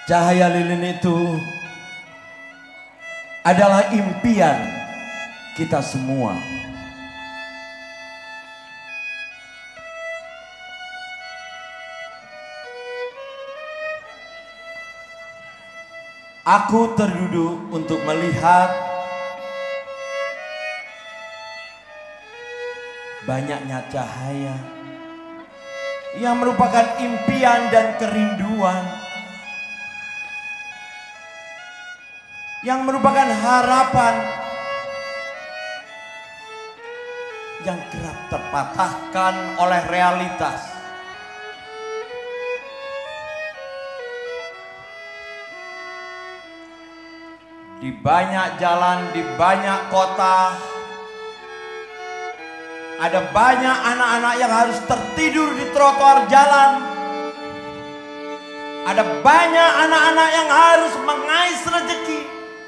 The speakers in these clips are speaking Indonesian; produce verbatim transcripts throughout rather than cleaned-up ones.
Cahaya lilin itu adalah impian kita semua. Aku terduduk untuk melihat banyaknya cahaya yang merupakan impian dan kerinduan, yang merupakan harapan yang kerap terpatahkan oleh realitas. Di banyak jalan, di banyak kota, ada banyak anak-anak yang harus tertidur di trotoar jalan. Ada banyak anak-anak yang harus mengais rezeki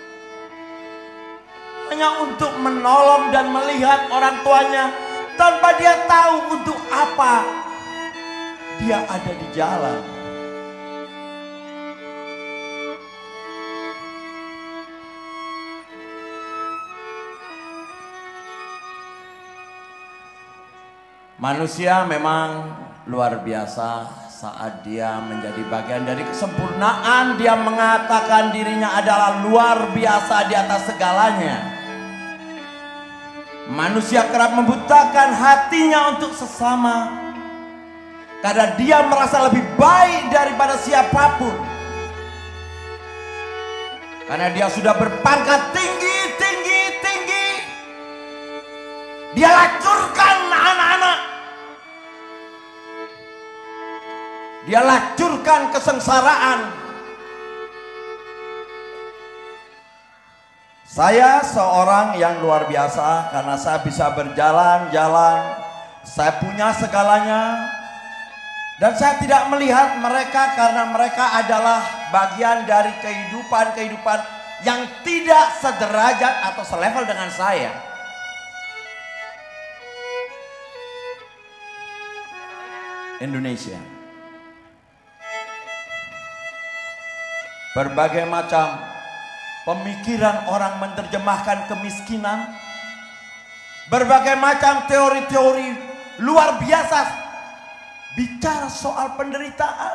hanya untuk menolong dan melihat orang tuanya tanpa dia tahu untuk apa dia ada di jalan. Manusia memang luar biasa saat dia menjadi bagian dari kesempurnaan. Dia mengatakan dirinya adalah luar biasa di atas segalanya. Manusia kerap membutakan hatinya untuk sesama karena dia merasa lebih baik daripada siapapun. Karena dia sudah berpangkat tinggi, tinggi, tinggi. Dia lacurkan anak-anak. Dia lacurkan kesengsaraan. Saya seorang yang luar biasa karena saya bisa berjalan-jalan. Saya punya segalanya. Dan saya tidak melihat mereka karena mereka adalah bagian dari kehidupan-kehidupan yang tidak sederajat atau selevel dengan saya. Indonesia. Berbagai macam pemikiran orang menerjemahkan kemiskinan. Berbagai macam teori-teori luar biasa bicara soal penderitaan.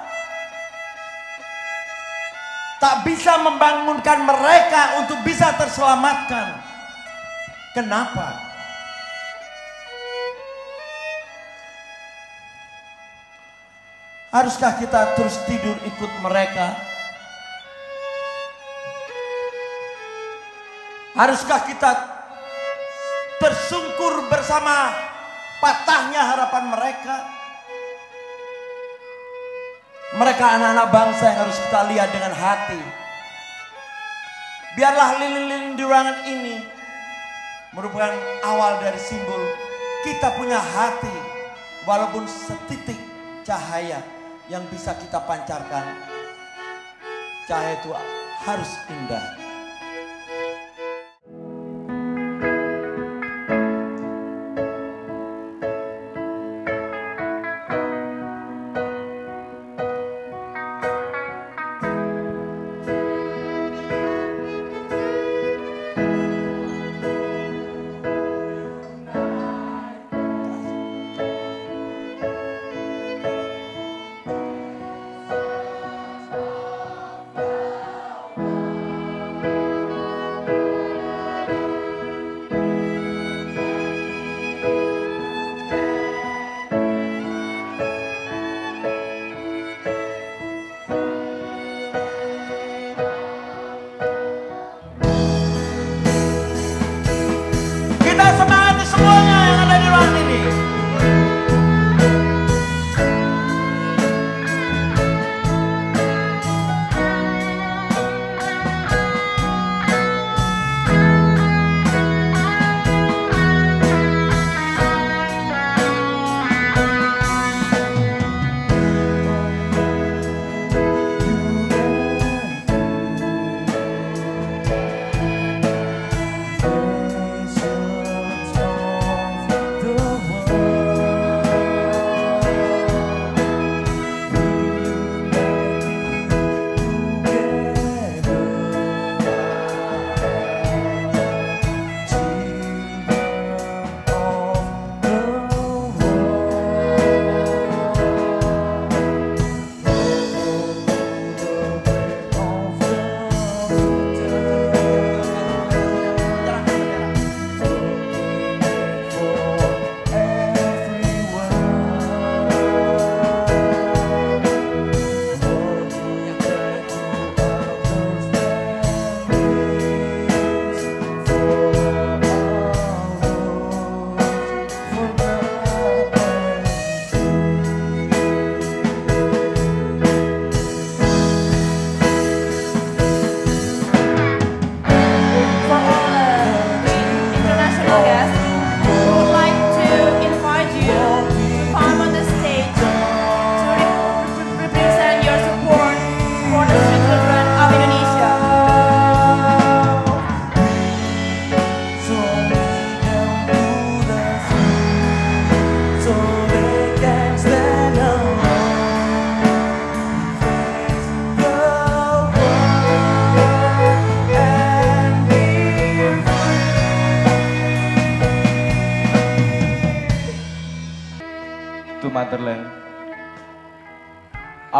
Tak bisa membangunkan mereka untuk bisa terselamatkan. Kenapa? Haruskah kita terus tidur ikut mereka? Haruskah kita tersungkur bersama patahnya harapan mereka? Mereka anak-anak bangsa yang harus kita lihat dengan hati. Biarlah lilin-lilin di ruangan ini merupakan awal dari simbol kita punya hati. Walaupun setitik cahaya yang bisa kita pancarkan, cahaya itu harus indah.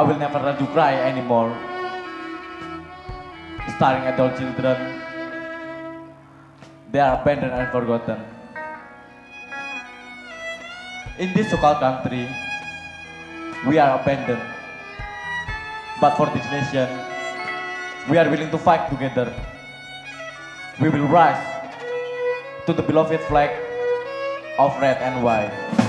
I will never learn to cry anymore. Staring at all children, they are abandoned and forgotten. In this so-called country, we are abandoned. But for this nation, we are willing to fight together. We will rise to the beloved flag of red and white.